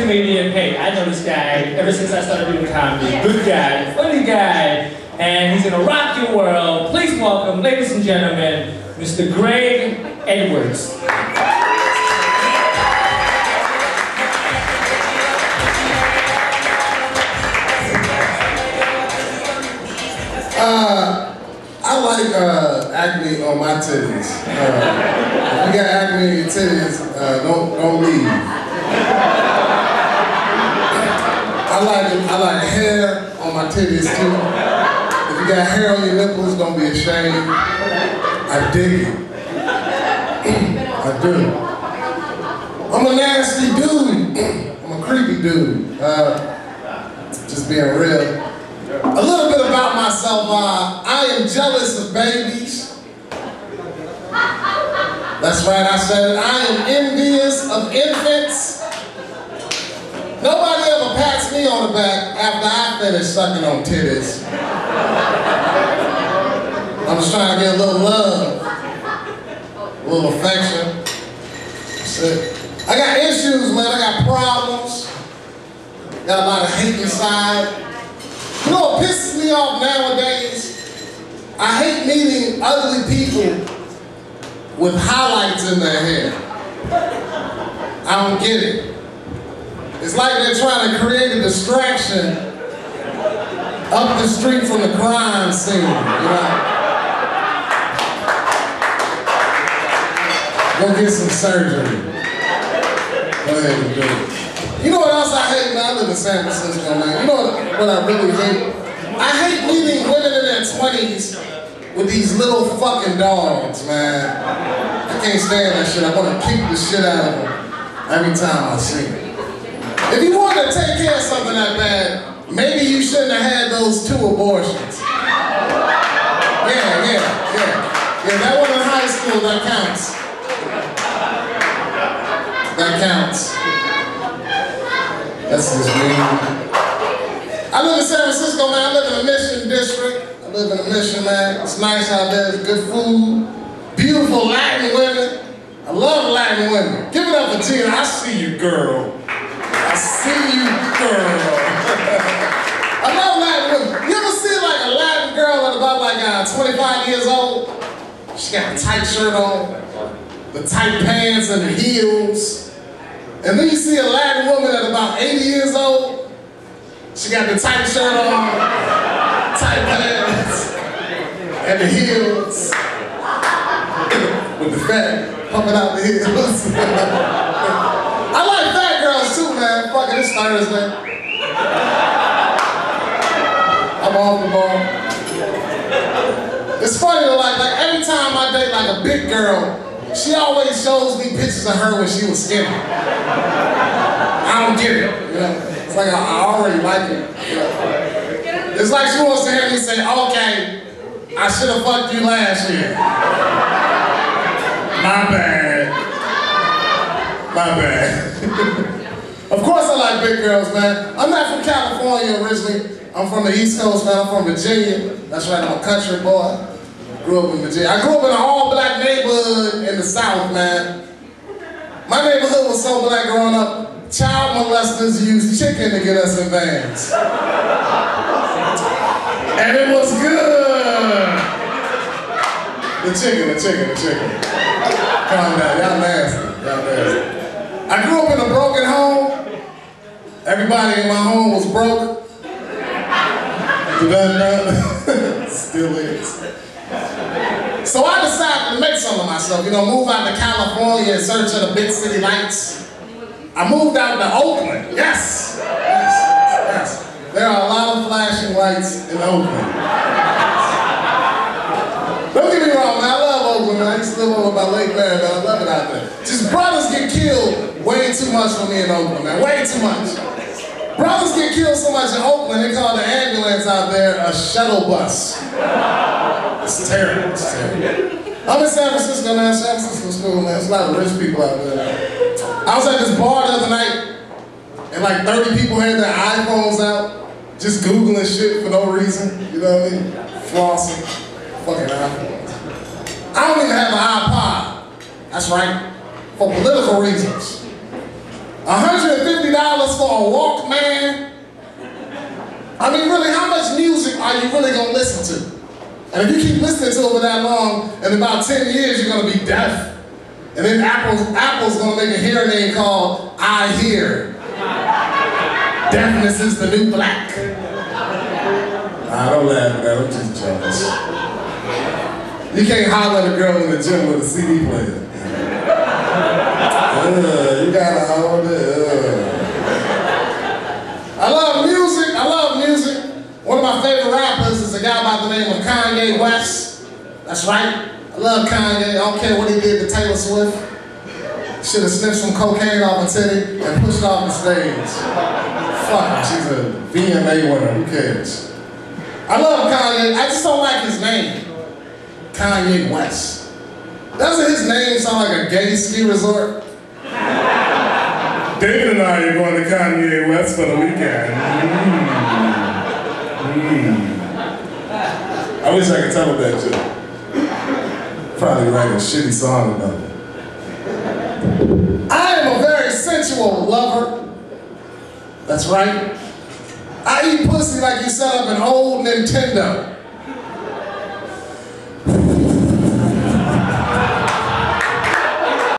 comedian. Hey, I know this guy ever since I started doing comedy. Good guy, funny guy, and he's gonna rock your world. Please welcome, ladies and gentlemen, Mr. Greg Edwards. I like acne on my titties. If you got acne on your titties, don't leave. I like hair on my titties too. If you got hair on your nipples, don't be ashamed. I dig it. I do. I'm a nasty dude. I'm a creepy dude. Just being real. A little bit about myself, I am jealous of babies. That's right, I said it. I am envious of infants. Nobody ever pats me on the back after I finish sucking on titties. I'm just trying to get a little love, a little affection. That's it. I got issues, man. I got problems. Got a lot of hate inside. You know what pisses me off nowadays? I hate meeting ugly people with highlights in their hair. I don't get it. It's like they're trying to create a distraction up the street from the crime scene, you know? Go get some surgery. Go ahead and do it. You know what else I hate? Man, I live in San Francisco, man. You know what I really hate? I hate meeting women in their 20s with these little fucking dogs, man. I can't stand that shit. I want to kick the shit out of them every time I see them. If you want to take care of something that bad, maybe you shouldn't have had those 2 abortions. Yeah, that one in high school, that counts. That counts. That's just me. I live in San Francisco, man. I live in the Mission District. I live in the Mission, man. It's nice out there. It's good food. Beautiful Latin women. I love Latin women. Give it up for Tina. I see you, girl. I see you, girl. I love Latin women. You ever see like a Latin girl at about like 25 years old? She got a tight shirt on, the tight pants and the heels. And then you see a Latin woman at about 80 years old. She got the tight shirt on, tight pants, and the heels. With the fat pumping out the heels. I like fat girls too, man. Fuck it, it's Thursday. I'm off the ball. It's funny though, like every time I date like a big girl, she always shows me pictures of her when she was skinny. I don't get it, you know? It's like I already like it. You know? It's like she wants to hear me say, okay, I should have fucked you last year. My bad. My bad. Of course I like big girls, man. I'm not from California originally. I'm from the East Coast, man. I'm from Virginia. That's right, I'm a country boy. Grew up in Virginia. I grew up in an all-black neighborhood in the South, man. My neighborhood was so black growing up, child molesters used chicken to get us in vans. And it was good. The chicken. Calm down, y'all nasty. I grew up in a broken home. Everybody in my home was broke. Still is. So I decided to make something of myself, you know, move out to California in search of the big city lights. I moved out to Oakland, yes. There are a lot of flashing lights in Oakland. Don't get me wrong, man, I love Oakland, man. I used to live over by Lake Mary, man. I love it out there. Just brothers get killed way too much for me in Oakland, man, way too much. Brothers get killed so much in Oakland, they call the ambulance out there a shuttle bus. It's terrible, it's terrible. I'm in San Francisco, man. San Francisco's cool, man. There's a lot of rich people out there, man. I was at this bar the other night, and like 30 people had their iPhones out, just Googling shit for no reason, you know what I mean? Flossing, fucking iPhones. I don't even have an iPod. That's right, for political reasons. $150 for a Walkman? I mean, really, how much music are you really gonna listen to? And if you keep listening to it for that long, in about 10 years, you're gonna be deaf. And then Apple's gonna make a hearing aid called I Hear. Deafness is the new black. I don't laugh at that, I'm just jealous. You can't holler at a girl in the gym with a CD player. You gotta hold it. I love music, I love music. One of my favorite rappers is a guy by the name of Kanye West. That's right, I love Kanye. I don't care what he did to Taylor Swift. Should have sniffed some cocaine off her titty and pushed her off the stage. Fuck her, she's a VMA winner, who cares? I love Kanye, I just don't like his name. Kanye West. Doesn't his name sound like a gay ski resort? David and I are going to Kanye West for the weekend. I wish I could tell him that shit. Probably write a shitty song about it. I am a very sensual lover. That's right. I eat pussy like you set up an old Nintendo.